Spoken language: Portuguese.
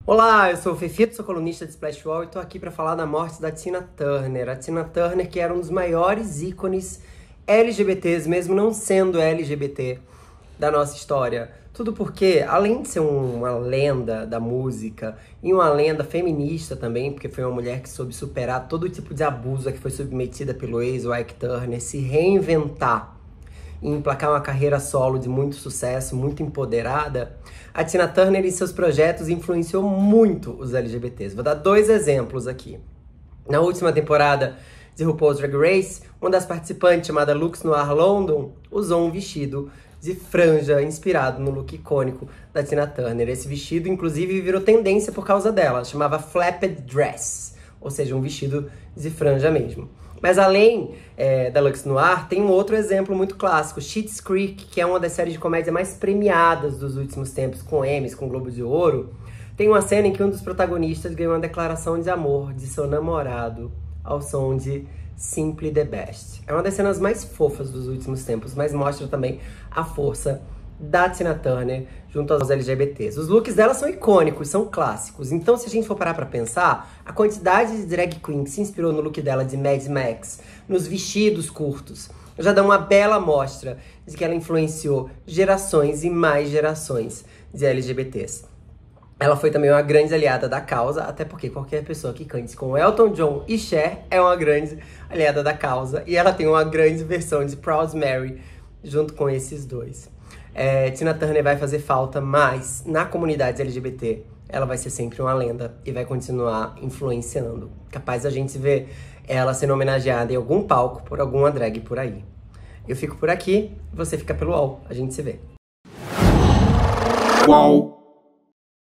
Olá, eu sou o Fefito, sou colunista de Splashwall e tô aqui para falar da morte da Tina Turner. A Tina Turner, que era um dos maiores ícones LGBTs, mesmo não sendo LGBT, da nossa história. Tudo porque, além de ser uma lenda da música e uma lenda feminista também, porque foi uma mulher que soube superar todo tipo de abuso a que foi submetida pelo ex, o Ike Turner, se reinventar e emplacar uma carreira solo de muito sucesso, muito empoderada, a Tina Turner e seus projetos influenciou muito os LGBTs. Vou dar 2 exemplos aqui. Na última temporada de RuPaul's Drag Race, uma das participantes, chamada Lux Noir London, usou um vestido de franja inspirado no look icônico da Tina Turner. Esse vestido, inclusive, virou tendência por causa dela. Chamava Flapped Dress, ou seja, um vestido de franja mesmo. Mas além da Lux Noir, tem um outro exemplo muito clássico, Schitt's Creek, que é uma das séries de comédia mais premiadas dos últimos tempos, com Emmys, com Globo de Ouro. Tem uma cena em que um dos protagonistas ganhou uma declaração de amor de seu namorado ao som de Simply the Best. É uma das cenas mais fofas dos últimos tempos, mas mostra também a força da Tina Turner junto aos LGBTs. Os looks dela são icônicos, são clássicos. Então, se a gente for parar pra pensar, a quantidade de drag queen que se inspirou no look dela de Mad Max, nos vestidos curtos, já dá uma bela amostra de que ela influenciou gerações e mais gerações de LGBTs. Ela foi também uma grande aliada da causa, até porque qualquer pessoa que cante com Elton John e Cher é uma grande aliada da causa. E ela tem uma grande versão de Proud Mary junto com esses dois. Tina Turner vai fazer falta, mas na comunidade LGBT ela vai ser sempre uma lenda e vai continuar influenciando. Capaz a gente ver ela sendo homenageada em algum palco por alguma drag por aí. Eu fico por aqui, você fica pelo UOL. A gente se vê. UOL.